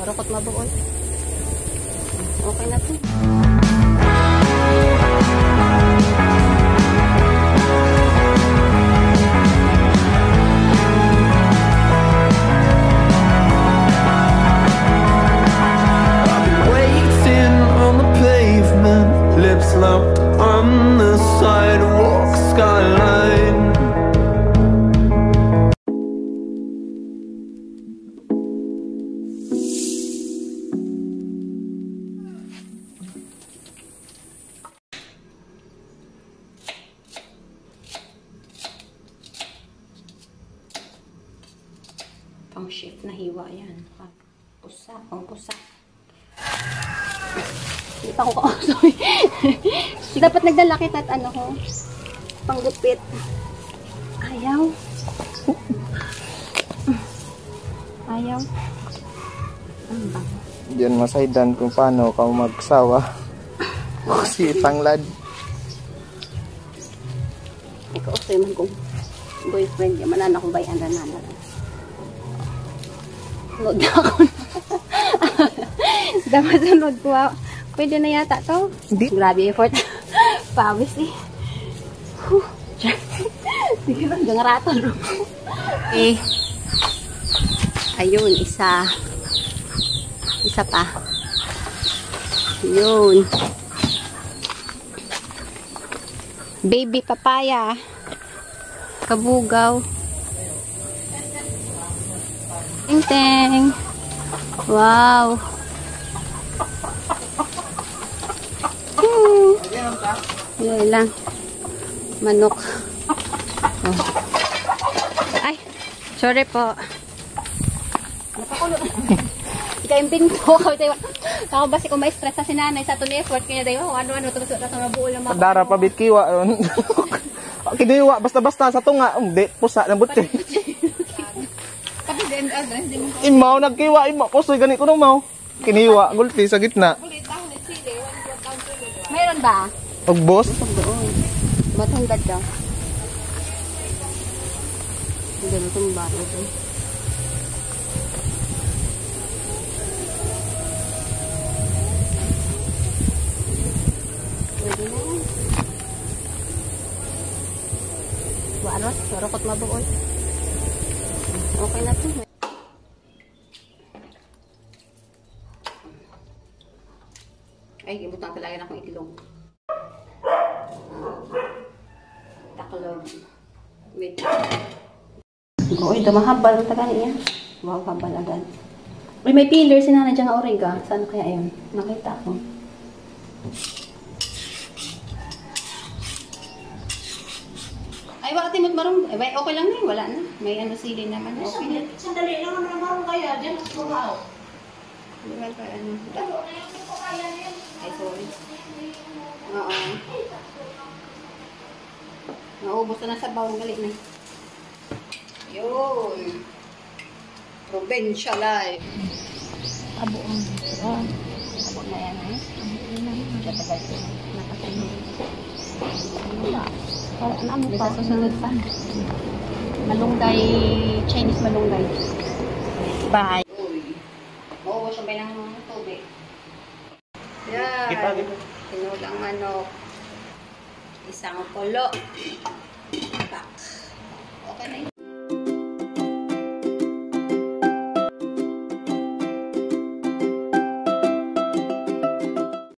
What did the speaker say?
Rukot mabuol. Okay na to. Lips locked on the sidewalk skyline. Pang shift na hiwa yan. Pusa, pang pusa. Hindi pa ako sorry. Dapat nagdala kita at ano ko. Panggupit. Ayaw. Ayaw. Ano ba? Diyan masaydan kung paano ka magsawa. Kasi tanglad. Ikaw usay man kong boyfriend. Manan akong bayan na nanan. Sunod na ako. Dapat sunod ko. Pwede na yata to. Hindi. Grabe effort. Pawis eh. Sige lang, hanggang raton. Eh. Ayun, isa. Isa pa. Yun. Baby papaya. Kabugaw. Ting-ting. Wow. Yan lang. Manok. Oh. Ay, sorry po. Napakulot. Ika-impin ko. Ako basi ko ma-stress sa sinanay sa itong effort. Kaya dayo, ano-ano, tumusot na sa mabuo lang mga. Dara pa bitkiwa. Kiniwa, basta-basta sa tunga. Hindi, pusa ng butsi. Imaw, nagkiwa, imaw. Kusoy, ganit ko nung mau. Kiniwa, gulti sa gitna. Mayroon ba? Pagbos? Doon. Matungad daw. Hindi na itong baro doon. Pwede na. Baro, sarokot mabuol. Okay na ito. Ay, ibutan talaga na akong itlog. Taklog. Wait. Uy, dumahambal ang taga niya. Wow, hambal agad. Uy, may peeler si Nana dyan nga origa. Saan kaya yun? Nakita ko. Ay, wala timot marong. Ay, okay lang na. Wala na. May ano sili naman. Okay. Sandali lang naman marong kaya. Diyan, sumaw. Well, ano. Ay, sorry. Oo. Naubos na sa bawang galit na. Yun. Provincial life. Abo ang abo na yan eh. Katagal ko. Nakatagal. Ano pa? Susunod pa. Malunggay. Chinese malunggay. Bye. Maubos yung bilang tubig. Yan. Tinulang manok. Isang kulo. Back.